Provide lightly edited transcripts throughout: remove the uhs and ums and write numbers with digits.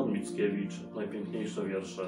Anton Mickiewicz, najpiękniejsze wiersze.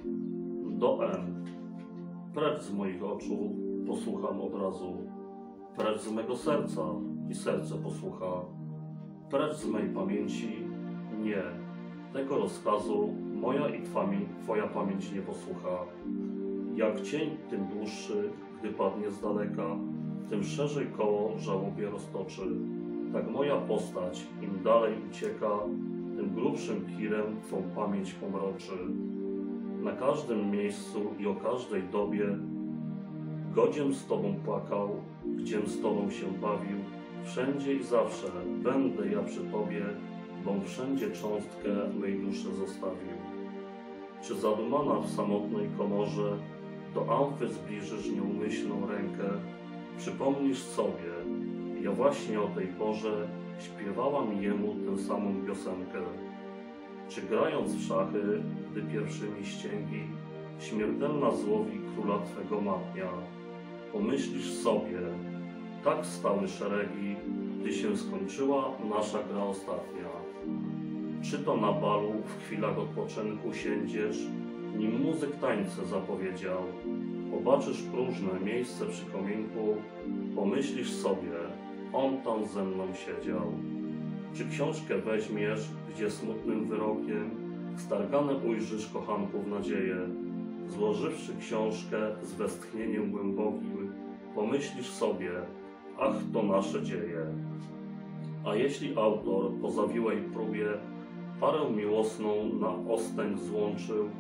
Do M. Precz z moich oczu, posłucham obrazu. Precz z mego serca i serce posłucha. Precz z mej pamięci, nie. Tego rozkazu moja i twoja pamięć nie posłucha. Jak cień tym dłuższy, gdy padnie z daleka, tym szerzej koło żałobie roztoczy. Tak moja postać, im dalej ucieka, tym grubszym kirem twą pamięć pomroczy. Na każdym miejscu i o każdej dobie, godziem z tobą płakał, gdziem z tobą się bawił, wszędzie i zawsze będę ja przy tobie, bom wszędzie cząstkę mej duszy zostawił. Czy zadumana w samotnej komorze, do amfy zbliżysz nieumyślną rękę, przypomnisz sobie, ja właśnie o tej porze śpiewałam jemu tę samą piosenkę. Czy grając w szachy, gdy pierwszymi ścięgi, śmiertelna złowi króla twego matnia, pomyślisz sobie, tak stały szeregi, gdy się skończyła nasza gra ostatnia. Czy to na balu w chwilach odpoczynku siędziesz, nim muzyk tańce zapowiedział, pobaczysz próżne miejsce przy kominku, pomyślisz sobie, on tam ze mną siedział. Czy książkę weźmiesz, gdzie smutnym wyrokiem stargane ujrzysz kochanków nadzieję, złożywszy książkę z westchnieniem głębokim, pomyślisz sobie, ach, to nasze dzieje. A jeśli autor po zawiłej próbie parę miłosną na ostęg złączył,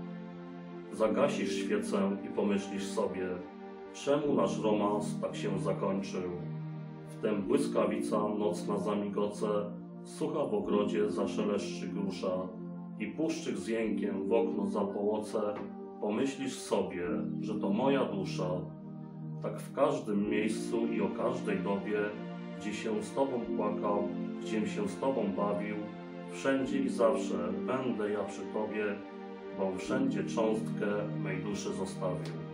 zagasisz świecę i pomyślisz sobie, czemu nasz romans tak się zakończył. Wtem błyskawica nocna zamigoce, sucha w ogrodzie zaszeleszczy grusza i puszczyk z jękiem w okno zapołoce, pomyślisz sobie, że to moja dusza. Tak w każdym miejscu i o każdej dobie, gdzie się z tobą płakał, gdziem się z tobą bawił, wszędzie i zawsze będę ja przy tobie, bom wszędzie cząstkę mej duszy zostawił.